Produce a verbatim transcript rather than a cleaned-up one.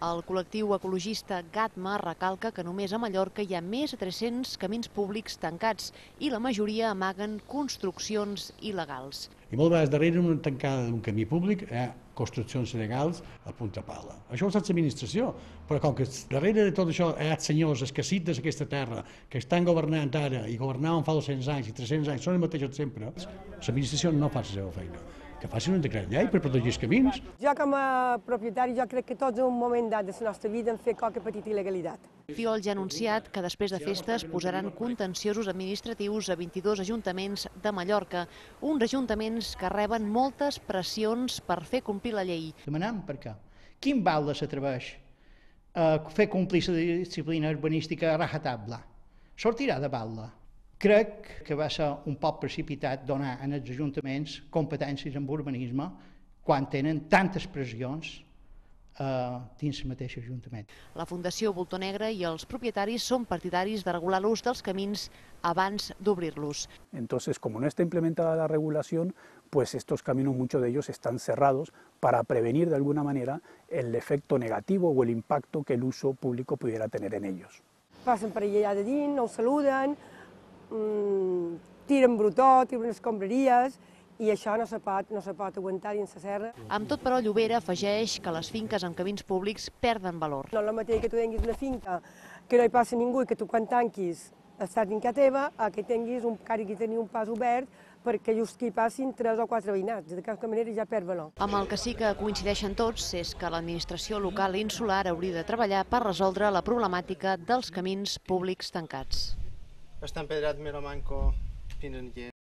El col·lectiu ecologista Gatma recalca que només a Mallorca hi ha més de tres-cents camins públics tancats i la majoria amaguen construccions il·legals. I moltes vegades darrere una tancada d'un camí públic hi ha construccions il·legals a punta pala. Això ho sap l'administració, però com que darrere de tot això hi ha senyors escassites d'aquesta terra que estan governant ara i governaven fa dos-cents anys i tres-cents anys, són els mateixos sempre, l'administració no fa la seva feina. Que facin un decret llei per protegir els camins. Jo com a propietari jo crec que tots en un moment dat de la nostra vida hem fet qualque petita il·legalitat. Fiol ja ha anunciat que després de festes posaran contenciosos administratius a vint-i-dos ajuntaments de Mallorca, uns ajuntaments que reben moltes pressions per fer complir la llei. Demanem per què. Quin balde s'atreveix a fer complir la disciplina urbanística a rajatabla? Sortirà de balde. Crec que va ser un poc precipitat donar als ajuntaments competències en urbanisme quan tenen tantes pressions eh, dins el mateix ajuntament. La Fundació Voltor Negre i els propietaris són partidaris de regular l'ús dels camins abans d'obrir-los. Entonces, como no está implementada la regulación, pues estos caminos, muchos de ellos están cerrados para prevenir de alguna manera el efecto negativo o el impacto que el uso público pudiera tener en ellos. Passen per allà de dins, no ho saluden, mmm, tiren brutó, tiren escombraries, i això no se pot, no se pot aguantar dins la serra. Amb tot, però, Llobera afegeix que les finques amb camins públics perden valor. No és el mateix que tu tinguis una finca que no hi passa ningú i que tu quan tanquis estàs dins casa teva, a que tinguis un, que tenir un pas obert perquè just que hi passin tres o quatre veïnats. D'aquesta manera ja perd valor. Amb el que sí que coincideixen tots és que l'administració local i insular hauria de treballar per resoldre la problemàtica dels camins públics tancats. Està empedrat Miramanco fins aquí.